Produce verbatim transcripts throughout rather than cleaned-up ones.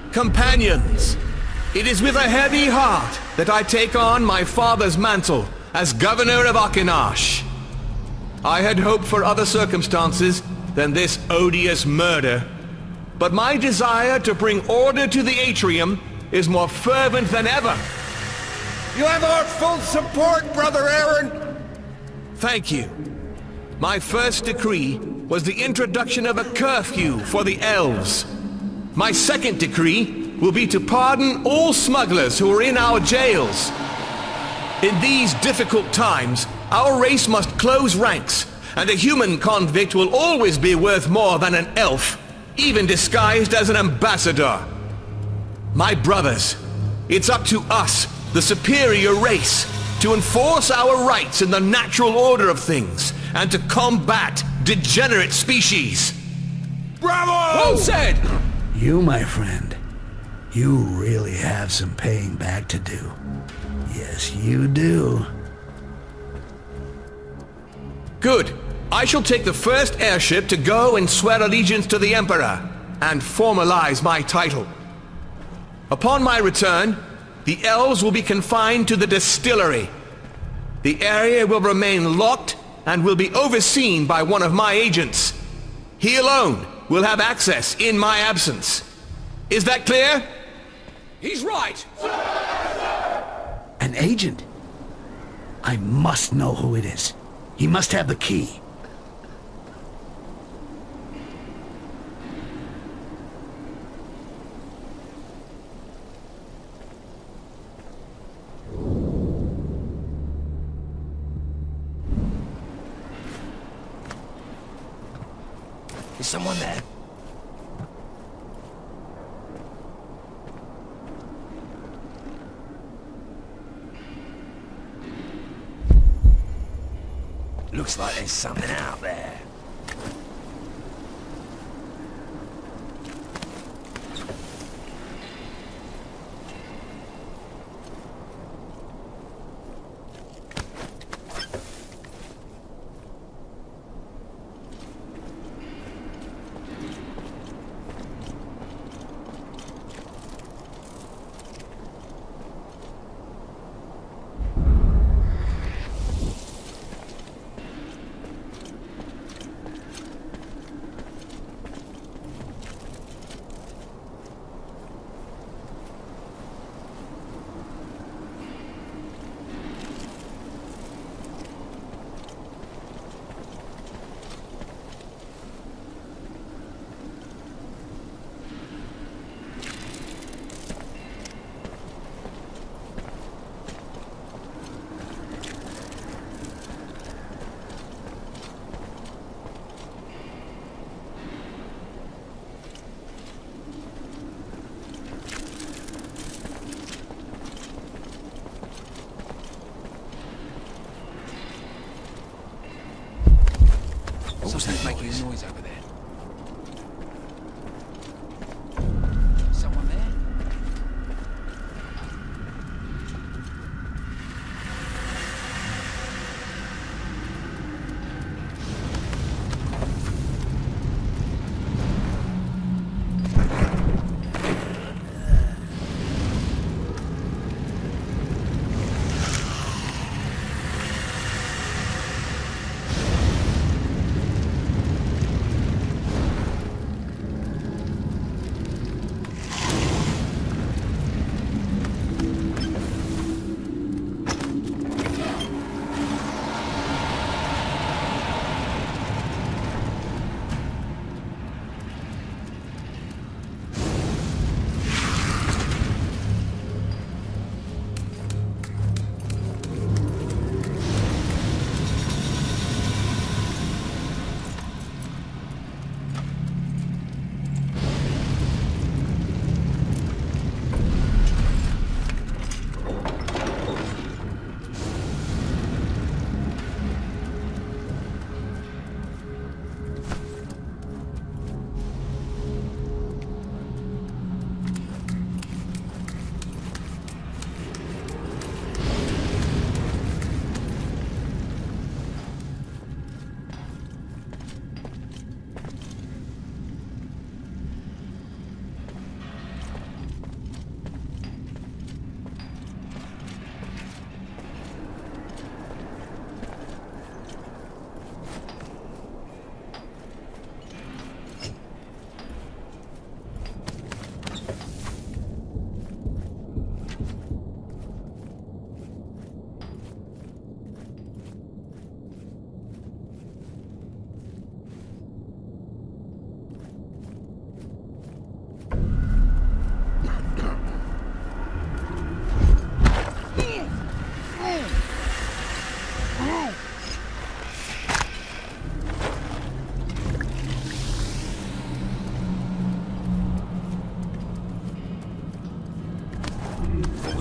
Companions, it is with a heavy heart that I take on my father's mantle as Governor of Akinash. I had hoped for other circumstances than this odious murder, but my desire to bring order to the Atrium is more fervent than ever. You have our full support, Brother Aaron! Thank you. My first decree was the introduction of a curfew for the elves. My second decree will be to pardon all smugglers who are in our jails. In these difficult times, our race must close ranks, and a human convict will always be worth more than an elf, even disguised as an ambassador. My brothers, it's up to us, the superior race, to enforce our rights in the natural order of things, and to combat degenerate species. Bravo! Well said! You, my friend, you really have some paying back to do. Yes, you do. Good. I shall take the first airship to go and swear allegiance to the Emperor, and formalize my title. Upon my return, the elves will be confined to the distillery. The area will remain locked and will be overseen by one of my agents. He alone will have access in my absence. Is that clear? He's right! An agent? I must know who it is. He must have the key. Is someone there? Looks like there's something out there.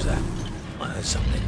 that? I heard something.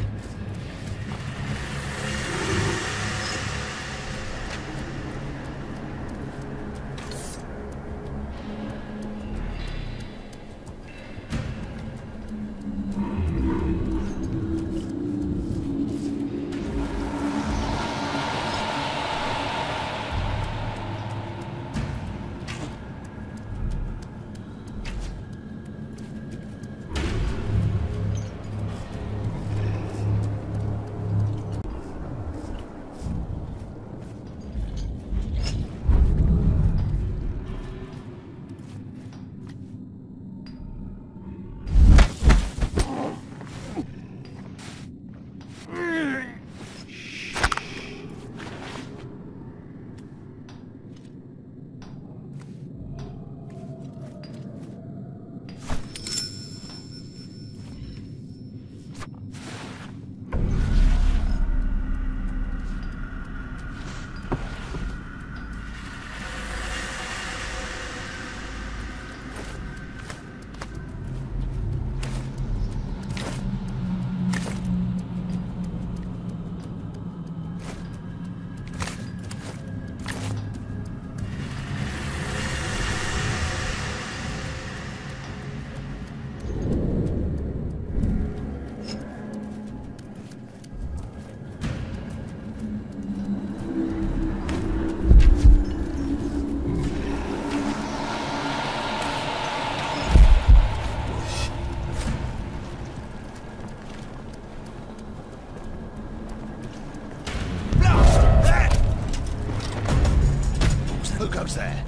Who goes there?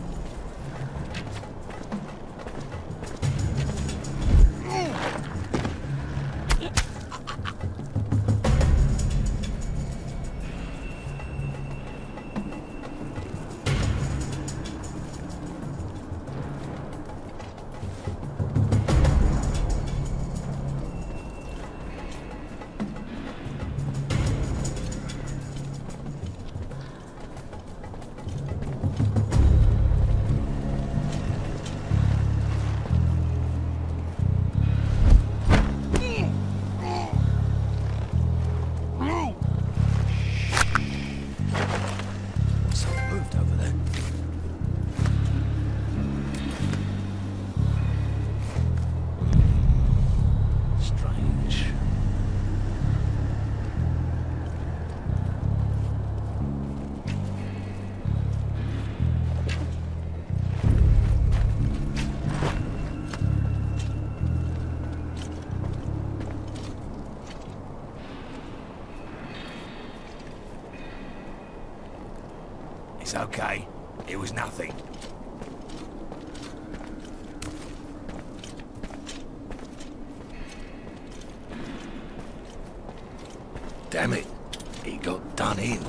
It's okay. It was nothing. Damn it. He got done in.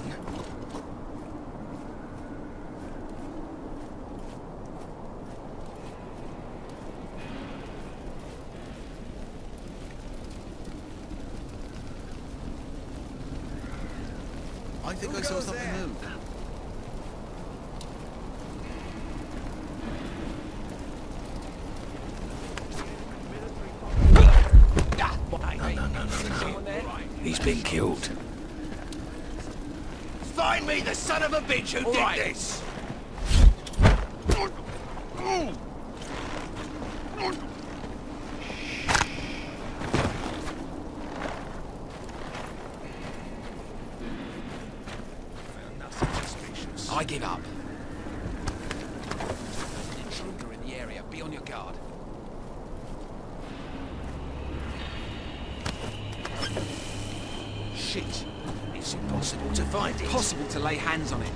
I think I saw something move. No, no, no, no, no. He's been killed. Find me the son of a bitch who All did right. this! I give up. There's an intruder in the area. Be on your guard. Shit. It's impossible to find it. Possible to lay hands on it.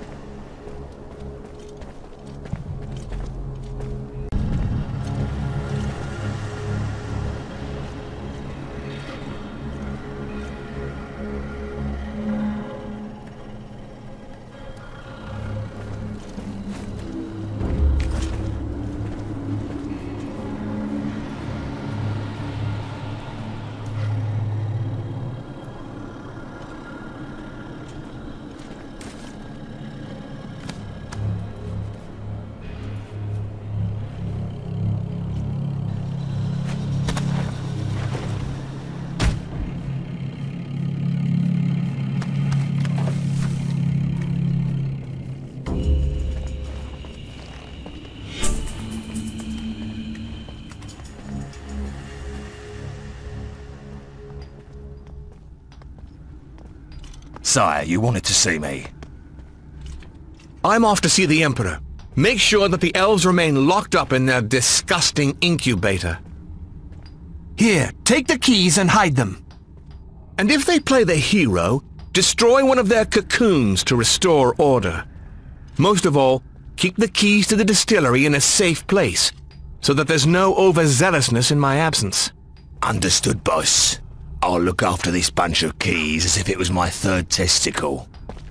Sire, you wanted to see me. I'm off to see the Emperor. Make sure that the elves remain locked up in their disgusting incubator. Here, take the keys and hide them. And if they play the hero, destroy one of their cocoons to restore order. Most of all, keep the keys to the distillery in a safe place, so that there's no overzealousness in my absence. Understood, boss. I'll look after this bunch of keys as if it was my third testicle.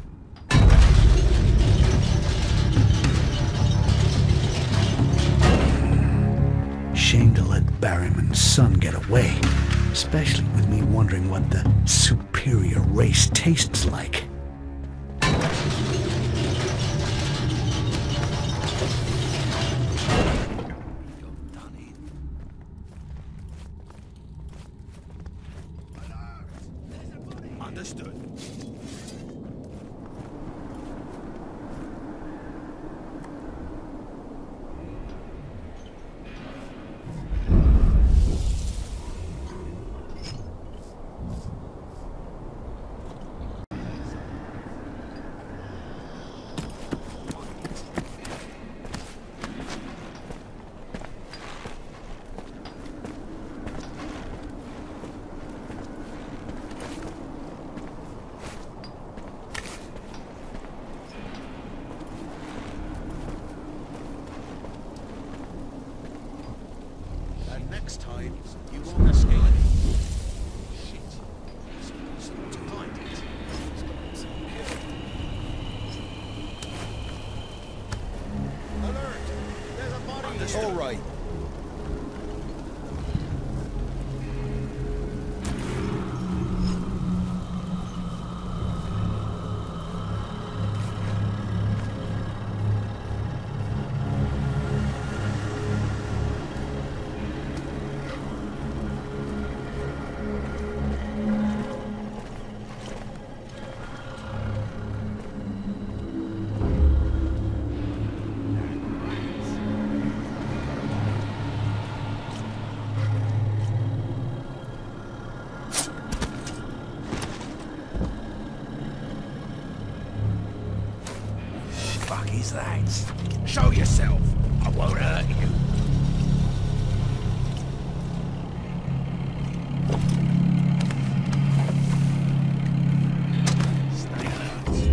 Shame to let Barryman's son get away, especially with me wondering what the superior race tastes like. Understood. Next time, you won't escape. Shit. Someone to find it. Alert! There's a body. All right. Fuck is that? Show yourself. I won't hurt you. Stay alert.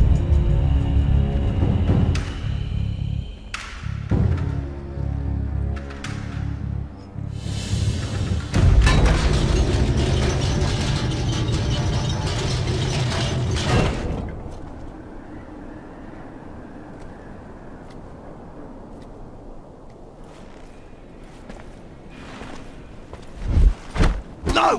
No!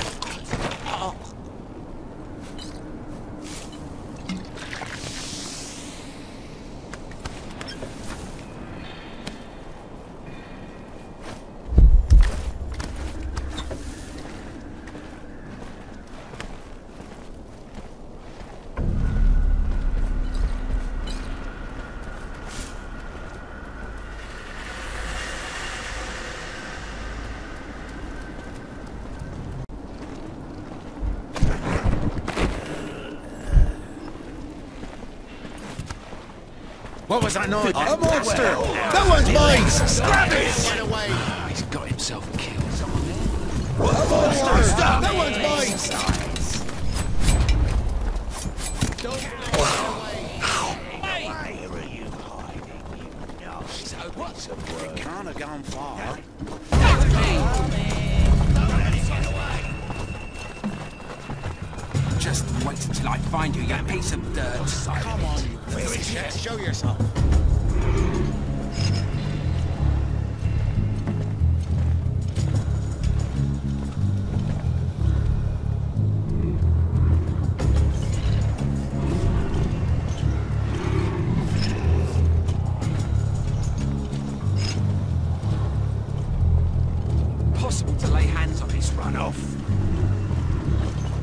What was that noise? A monster! That one's mine! Grab it! Get away! Oh, he's got himself killed. Someone there? A monster! That one's mine! Don't Where are you hiding, you nasty piece of work? Can't have gone far. Just wait until I find you, you piece of dirt. Come on, you Where is it? Show yourself. Possible to lay hands on his Run off.